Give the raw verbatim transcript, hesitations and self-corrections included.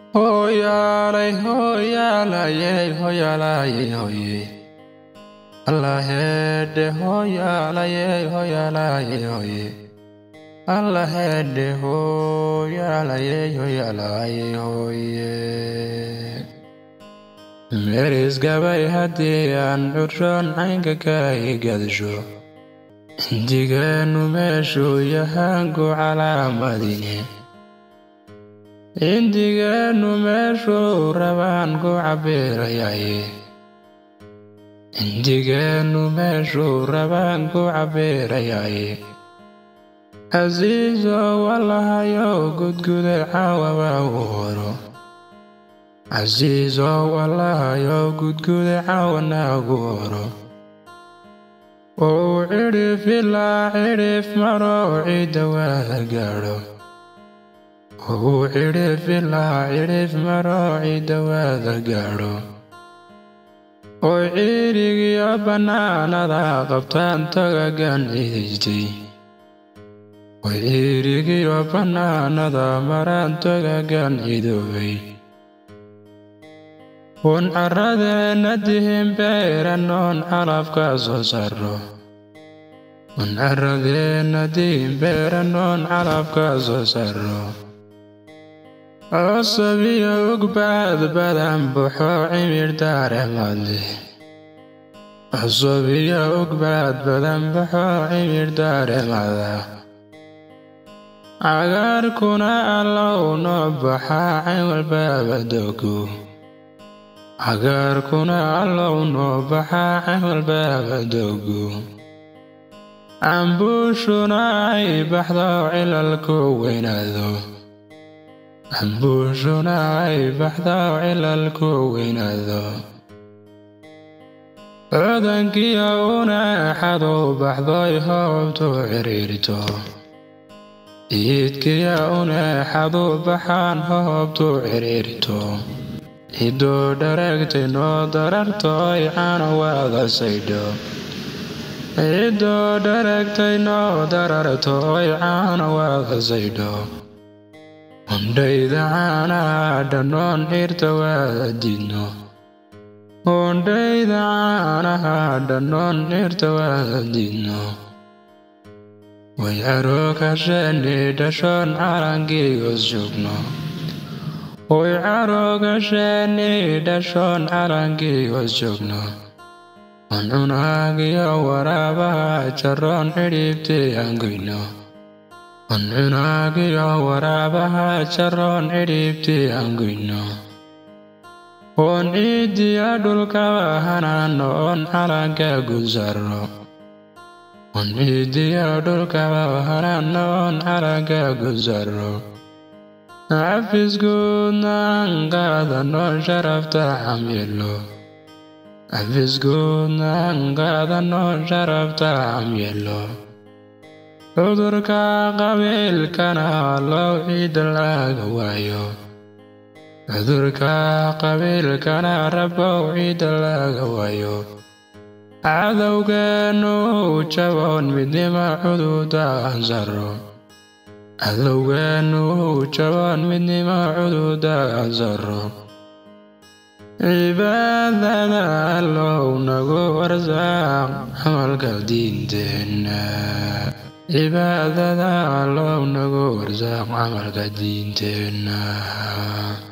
Hoyalay, hoyalay, hoyalay, hoye. Allah hede hoyalay, hoyalay, hoye. Allah hede hoyalay, hoyalay, hoye. Meris gabay hadiyan urron aynka kay gadisho. Indiganu meshu yahangu calamadine. Indiganu meshu raban ku cabirayaye. Indiganu meshu raban ku cabirayaye. Azizo wallahayo gudgude cawawa woro. Azizo wallahayo gudgude cawana woro. Oh, irif ila irif maro idawa garo. Oh, irif ila irif maro idawa garo. Oh, irigi banana da qabtan tagagan idijti. Oh, irigi banana da maran tagagan idoway. On arade nadihim beranon alafka sosarro. On arade nadihim beranon alafka sosarro. Asabiya ugbad badan buxo cimir dare mali. Asabiya ugbad badan buxo cimir dare mala. Agar kuna allow no baxa cimal babadogu. Agar kuna allow no baxa cimal babadogu. Ambushuna ay baxdo cilalku weynado. Ambushuna ay baxdo cilalku weynado. Odankiya una xado baxdo hoobto ciriirito. Idkiya una xado baxaan hoobto ciriirito. Ido daragtay no dararto ay caana wada saydo. Ido daragtay no dararto ay caana wada saydo. Ondayda caana dhanon irta wada didno. Ondayda caana dhanon irta wada didno. Way aroka shani dhashon calankiigos joogno. Way aroka shani dhashon calankiigos joogno. Ancunagiyo warabaha jaron cidhibti angoyno. Ancunagiyo warabaha jaron cidhibti angoyno. On idiya dhulkaba hanano on calanka gusarro. On idiya dhulkaba hanano on calanka gusarro. Afisguna angadano sharafta camyelo. Afisguna angadano sharafta camyelo. Cudurka qabiilkana loo ciida laga waayo. Cudurka qabiilkana rabow ciida laga waayo. Cadowgeenu jabon midnima cududa ansaro. Cadowgeenu jabon midnima cududa ansaro. Cibaadada allow nagu warsaaq camalka diinteena. Cibaadada allow nagu warsaaq camalka diinteena.